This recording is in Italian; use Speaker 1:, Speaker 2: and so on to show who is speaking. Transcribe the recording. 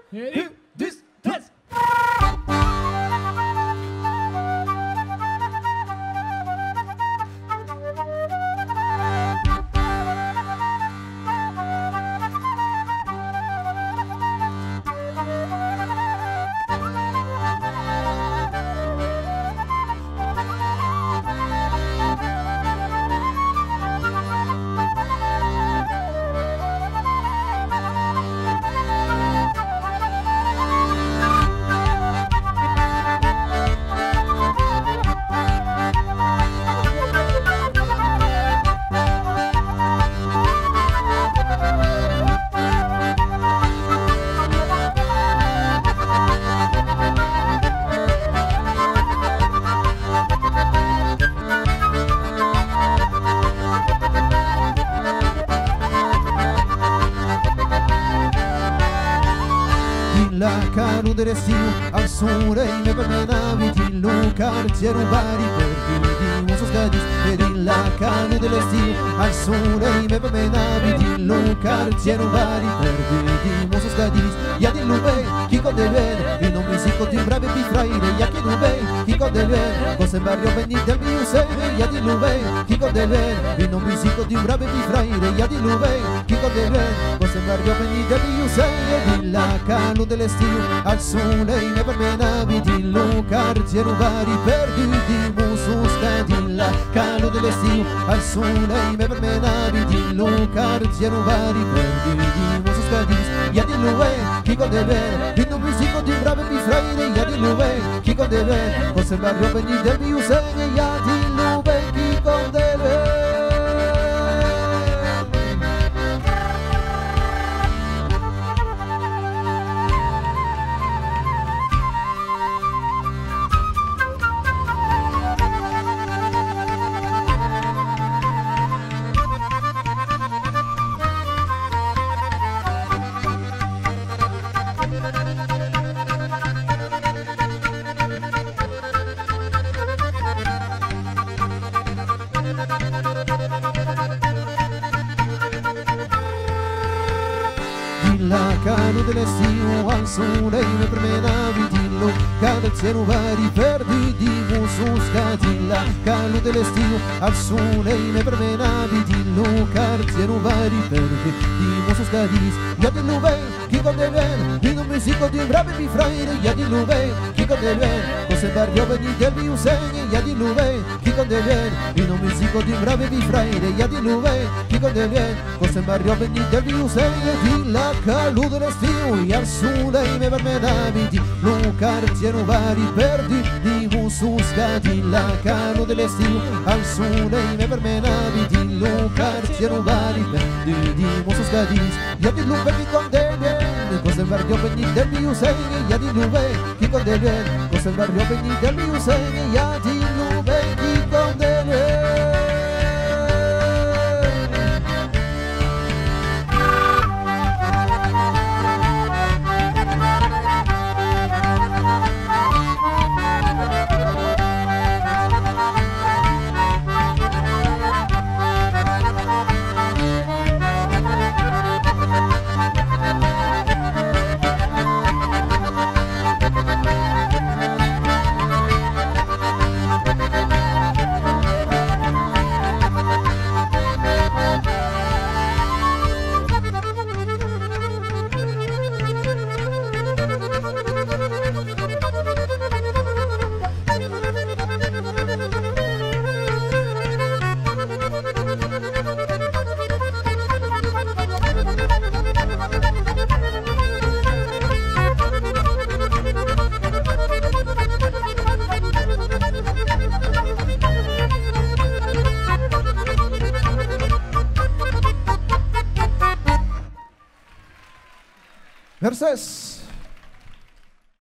Speaker 1: La canu dell'estio al sole me permenavi di Lucartiero vari perdi di uso scadis per la canu dell'estio al sole me permenavi di Lucartiero vari perdi di uso scadis ya di lube chi con deve e non mi si con timbrabe di fraire ya che lube chi con deve cose barrio venite del mio se ya di lube chi con deve e non mi si con timbrabe di fraire ya di lube chi con deve cose barrio venite del mio se di la canu dell'estio al sole me permenavi di Lucartiero vari perduti mususca di la canu dell'estio al sole me permenavi di Lucartiero vari perduti mususca di ya di lube chi con deve e non mi si con timbrabe di fraire ya di lube chi con deve cose barrio venite del mio se ya di lube chi con deve. La canu dell'estio al sole me permenavi di Lucartiero vari perdi di mususca di la canu dell'estio al sole me permenavi di Lucartiero vari perdi di mususca di ya di lube chi con deve e non mi si con timbrabe di fraire ya di lube chi con deve cose barrio venite del mio segno ya di lube chi con deve e non mi si con timbrabe di fraire ya di lube chi con deve cose barrio venite del mio segno di la canu dell'estio e al sole me permenavi di Lucartiero vari perdi di mususca di la canu dell'estio al sole me permenavi di Lucartiero vari perdi di mususca di ya di lube chi con deve cose barrio venite del mio segno ya di lube chi con deve cose barrio venite del mio segno ya di lube chi con deve. Verses